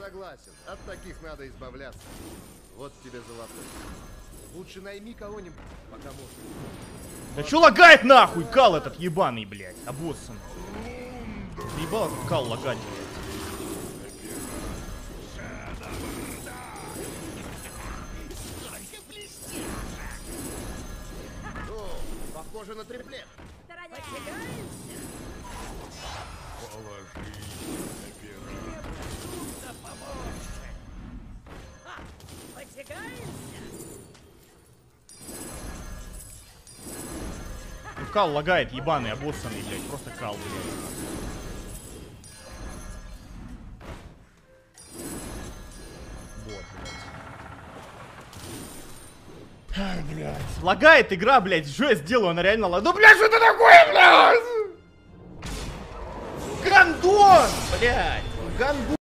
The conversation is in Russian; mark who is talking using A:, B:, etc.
A: Согласен, от таких надо избавляться. Вот тебе золотой. Лучше найми кого-нибудь, пока можно.
B: Да чё лагает нахуй, кал этот ебаный, блядь, обоссанный. Ебало, как кал лагать, блядь.
A: Похоже на триплет.
B: Ну, кал лагает, ебаный, обоссанный, блядь, просто кал, блядь. Вот, блядь. Ай, блядь. Лагает игра, блядь, что я сделаю, она реально лагает. Ну, блядь, что это такое, блядь? Гандон, блядь, гандон.